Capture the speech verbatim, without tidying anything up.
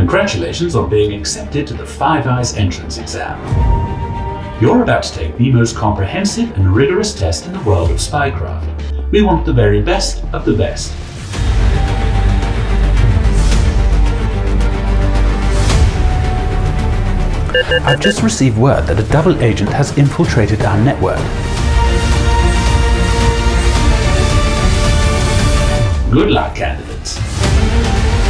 Congratulations on being accepted to the Five Eyes entrance exam. You're about to take the most comprehensive and rigorous test in the world of spycraft. We want the very best of the best. I've just received word that a double agent has infiltrated our network. Good luck, candidates.